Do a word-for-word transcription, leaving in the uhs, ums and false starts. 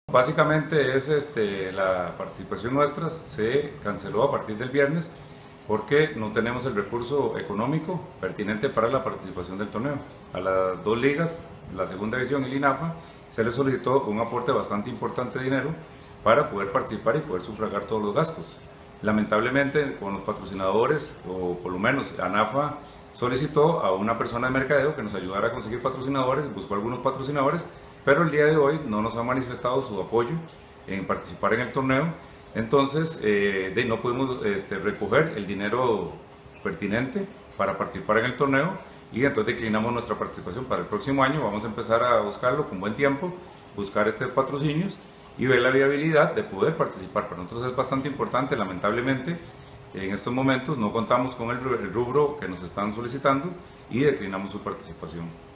Básicamente es este, la participación nuestra se canceló a partir del viernes porque no tenemos el recurso económico pertinente para la participación del torneo. A las dos ligas, la segunda división y el INAFA, se les solicitó un aporte bastante importante de dinero para poder participar y poder sufragar todos los gastos. Lamentablemente, con los patrocinadores, o por lo menos ANAFA solicitó a una persona de mercadeo que nos ayudara a conseguir patrocinadores, buscó algunos patrocinadores, pero el día de hoy no nos ha manifestado su apoyo en participar en el torneo. Entonces eh, de, no pudimos este, recoger el dinero pertinente para participar en el torneo y entonces declinamos nuestra participación para el próximo año. Vamos a empezar a buscarlo con buen tiempo, buscar estos patrocinios y ver la viabilidad de poder participar. Para nosotros es bastante importante. Lamentablemente en estos momentos no contamos con el rubro que nos están solicitando y declinamos su participación.